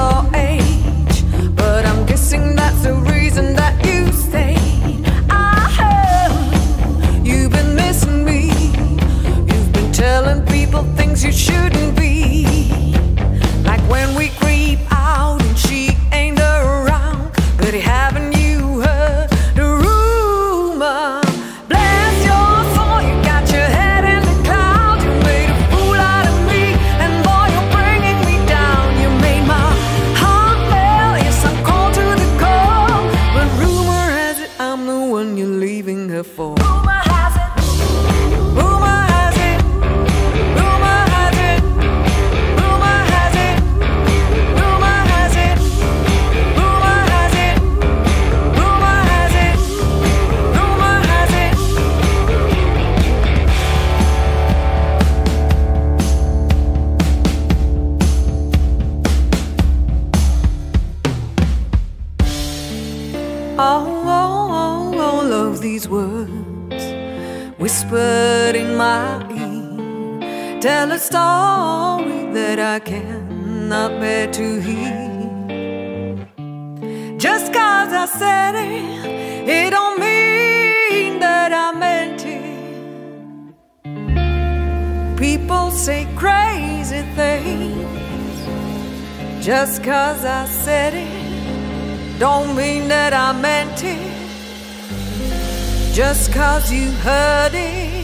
your age, but I'm guessing that's the reason that you stayed. I heard you've been missing me. You've been telling people things you shouldn't be, like when we creep out and she ain't around. But haven't you heard the rumor? Bless your soul, you got your head in the clouds. You made a fool out of me, and boy, you're bringing me down. You made my heart fail, yes, I'm cold to the core. But rumor has it I'm the one you're leaving her for. Rumor has it, rumor has it, rumor has it, rumor has it, rumor has it, rumor has it, rumor has it, rumor has it. All of these words whispered in my ear tell a story that I cannot bear to hear. Just 'cause I said it, it don't mean that I meant it. People say crazy things. Just 'cause I said it don't mean that I meant it. Just 'cause you heard it.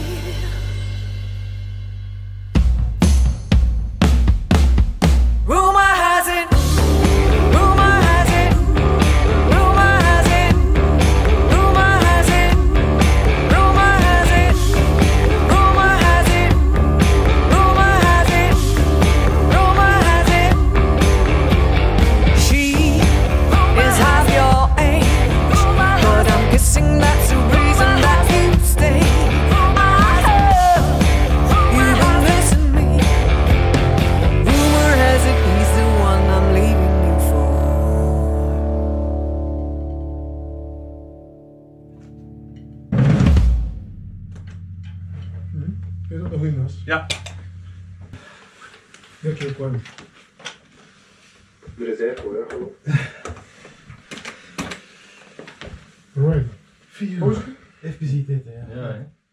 Rumor has it, rumor has it, rumor has it, rumor has it, rumor has it, rumor has it, rumor has it, rumor has it. She is half your age, but I'm guessing that's the reason that you stay. I heard you've been missing me. Rumor has it he's the one I'm leaving you for. Is dat nog in was? Ja. Denk je ook wel. Er is eigenlijk hoor, hallo. Right. Even visite, ja. Ja, hè.